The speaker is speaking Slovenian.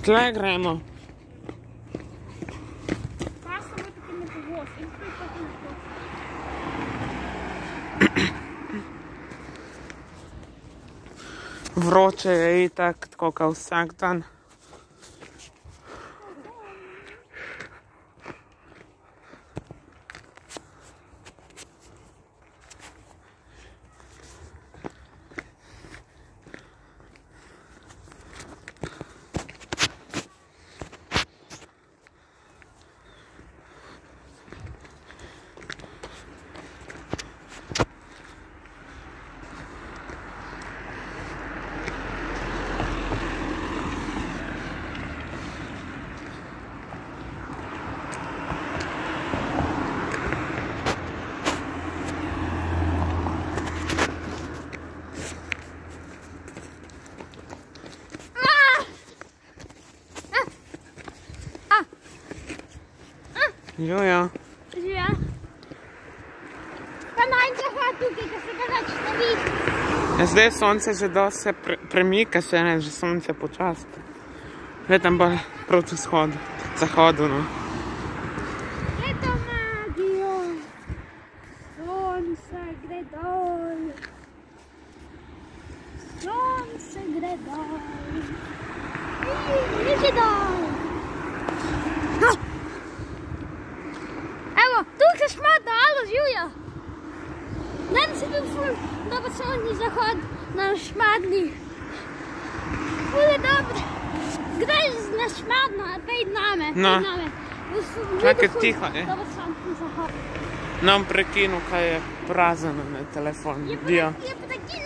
Tle gremo. Kaj se bo tukaj ne povoz? In tukaj pa tukaj. Vroče je itak, tako kao vsak dan. Živja. Joja. Pa najčeha tukaj, ko se ga več ne vidi. Ja, zdaj sonce že dosti se premika, še ne, že sonce počasi. Zdaj tam bolj proti zahodu, no. Glej to magijo. Sonce gre dol. Sonce gre dol. Ni že dol. Evo, tukaj smo dalo, Živja. Danes je bil ful dober sončni zahod na Šmadni. Ful je dober. Kdaj na Šmadno, pejď name. No. Čakaj, tiho, ne? Dober sončni zahod. Nam prekinu, kaj je prazano na telefon. Je pa taki